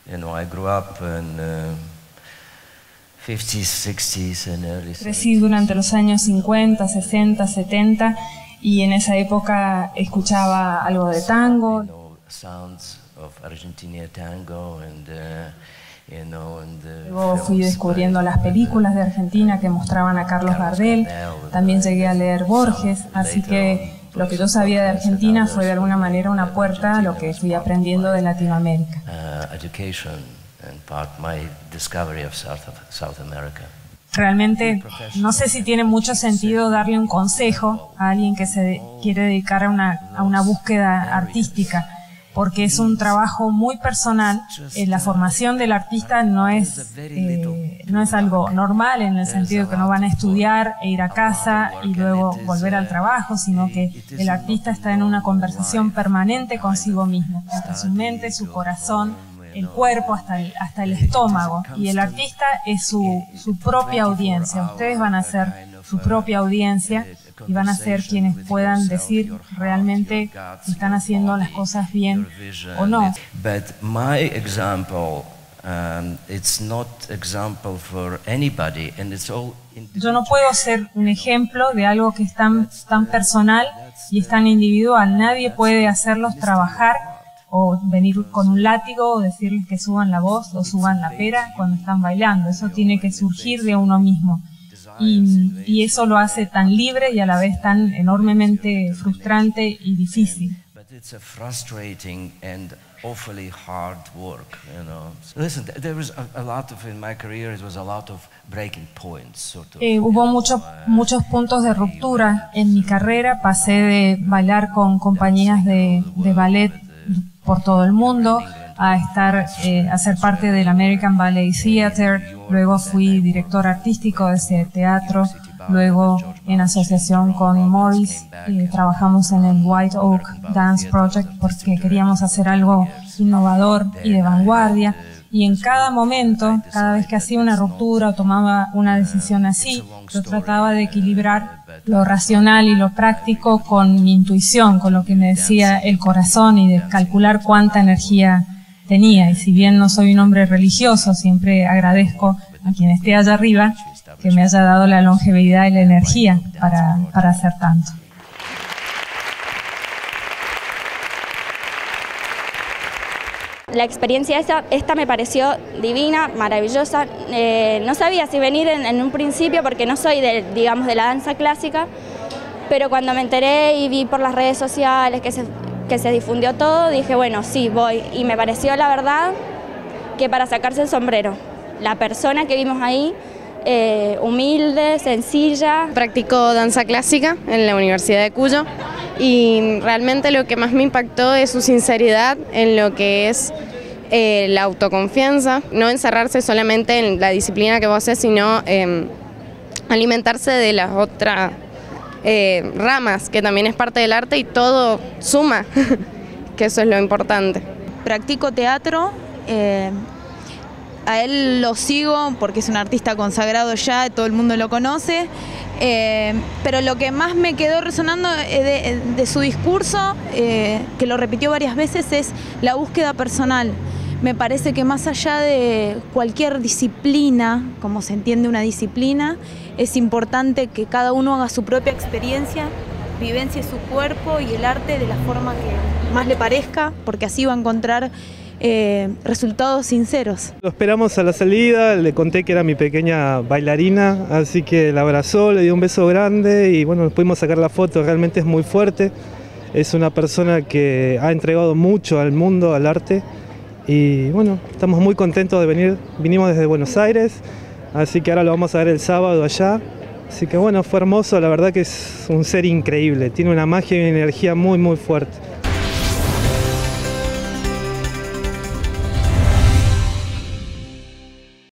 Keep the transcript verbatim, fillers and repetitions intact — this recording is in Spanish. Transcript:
You know, I grew up in uh, fifties, sixties and early seventies. Crecí durante los años cincuenta, sesenta, setenta y en esa época escuchaba algo de tango. You know, sounds of Argentina tango and uh, you know, and the Luego fui descubriendo las películas de Argentina que mostraban a Carlos Gardel. También llegué a leer Borges, así que lo que yo sabía de Argentina fue de alguna manera una puerta a lo que fui aprendiendo de Latinoamérica. uh, education and part my discovery of South of South America. Realmente no sé si tiene mucho sentido darle un consejo a alguien que se de- quiere dedicar a una, a una búsqueda artística, porque es un trabajo muy personal. Eh, la formación del artista no es, eh, no es algo normal en el sentido que no van a estudiar e ir a casa y luego volver al trabajo, sino que el artista está en una conversación permanente consigo mismo, entre su mente, su corazón, el cuerpo, hasta el, hasta el estómago. Y el artista es su, su propia audiencia. Ustedes van a ser su propia audiencia y van a ser quienes puedan decir realmente si están haciendo las cosas bien o no. But my example, um, it's not example for anybody, and it's all. Yo no puedo ser un ejemplo de algo que es tan, tan personal y es tan individual. Nadie puede hacerlos trabajar o venir con un látigo o decirles que suban la voz o suban la pera cuando están bailando. Eso tiene que surgir de uno mismo. Y, y eso lo hace tan libre y a la vez tan enormemente frustrante y difícil. But it's a frustrating and awfully hard work, you know. Listen, there was a, a lot of in my career. It was a lot of breaking points, sort of. Eh, hubo muchos muchos puntos de ruptura en mi carrera. Pasé de bailar con compañías de, de ballet por todo el mundo a estar eh, a ser parte del American Ballet Theatre. Luego fui director artístico de ese teatro. Luego, en asociación con Morris, eh, trabajamos en el White Oak Dance Project porque queríamos hacer algo innovador y de vanguardia. Y en cada momento, cada vez que hacía una ruptura o tomaba una decisión así, yo trataba de equilibrar lo racional y lo práctico con mi intuición, con lo que me decía el corazón y de calcular cuánta energía tenía. Y si bien no soy un hombre religioso, siempre agradezco a quien esté allá arriba que me haya dado la longevidad y la energía para, para hacer tanto. La experiencia esta, esta me pareció divina, maravillosa. Eh, no sabía si venir en, en un principio porque no soy de, digamos, de la danza clásica, pero cuando me enteré y vi por las redes sociales que se, que se difundió todo, dije, bueno, sí, voy. Y me pareció, la verdad, que para sacarse el sombrero. La persona que vimos ahí, eh, humilde, sencilla. Practico danza clásica en la Universidad de Cuyo. Y realmente lo que más me impactó es su sinceridad en lo que es eh, la autoconfianza, no encerrarse solamente en la disciplina que vos haces, sino eh, alimentarse de las otras eh, ramas, que también es parte del arte y todo suma, que eso es lo importante. Practico teatro, eh, a él lo sigo porque es un artista consagrado ya, todo el mundo lo conoce. Eh, pero lo que más me quedó resonando de, de su discurso, eh, que lo repitió varias veces, es la búsqueda personal. Me parece que más allá de cualquier disciplina, como se entiende una disciplina, es importante que cada uno haga su propia experiencia, vivencie su cuerpo y el arte de la forma que más le parezca, porque así va a encontrar Eh, resultados sinceros. Lo esperamos a la salida, le conté que era mi pequeña bailarina, así que la abrazó, le dio un beso grande y bueno, pudimos sacar la foto. Realmente es muy fuerte, es una persona que ha entregado mucho al mundo, al arte, y bueno, estamos muy contentos de venir. Vinimos desde Buenos Aires, así que ahora lo vamos a ver el sábado allá, así que bueno, fue hermoso. La verdad que es un ser increíble, tiene una magia y una energía muy muy fuerte.